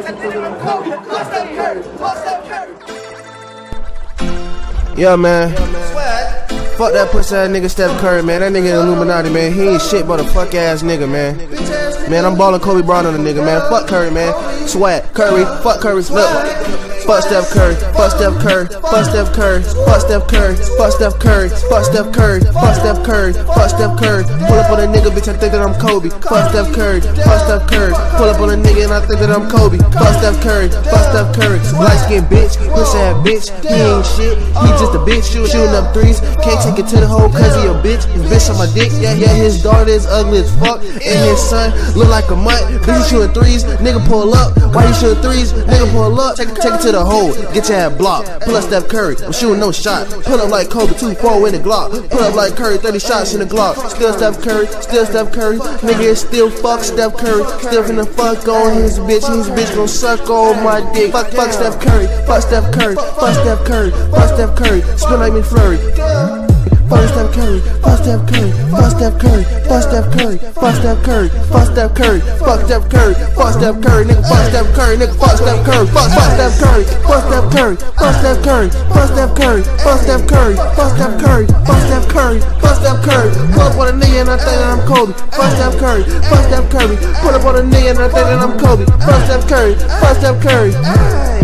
Yeah, man. Fuck that pussy ass nigga Steph Curry, man. That nigga Illuminati, man. He ain't shit but a fuck ass nigga, man. Man, I'm ballin' Kobe Bryant on the nigga, man. Fuck Curry, man. Swag, Curry, fuck Curry, look. Fuck Steph Curry, fuck Steph Curry, fuck Steph Curry, fuck Steph Curry, fuck Steph Curry, fuck Steph Curry, fuck Steph Curry, fuck Steph Curry. Pull up on a nigga, bitch, I think that I'm Kobe. Fuck Steph Curry, fuck Steph Curry. Pull up on a nigga and I think that I'm Kobe. Fuck Steph Curry, fuck Steph Curry. Light skin bitch, pussy ass bitch. He ain't shit, he just a bitch shooting up threes. Can't take it to the hole cause he a bitch. His bitch on my dick, yeah, his daughter is ugly as fuck. And his son look like a mutt. Bitch, you shooting threes, nigga pull up. Why you shooting threes? Nigga pull up. Take it to the hole, get your ass blocked. Pull up Steph Curry, I'm shooting no shot. Pull up like Kobe, 2-4 in the Glock. Pull up like Curry, 30 shots in the Glock. Still Steph Curry, still Steph Curry. Nigga is still fuck Steph Curry. Still finna fuck on his bitch. His bitch gon' suck on my dick. Fuck Steph Curry, fuck Steph Curry, fuck Steph Curry, fuck Steph Curry. Spin like McFlurry. Fuck Steph Curry, fuck Steph Curry, fuck Steph Curry, fuck Steph Curry, fuck Steph Curry, fuck Steph Curry, fuck Steph Curry, fuck Steph Curry, nigga, fuck Steph Curry, nigga, fuck Steph Curry, fuck Steph Curry, fuck Steph Curry, fuck Steph Curry, fuck Steph Curry, fuck Steph Curry, fuck Steph Curry, fuck Steph Curry, fuck Steph Curry. Pull up on a nigga and I think that I'm Kobe. Fuck Steph Curry, fuck Steph Curry. Pull up on a nigga and I think that I'm Kobe. Fuck Steph Curry, fuck Steph Curry.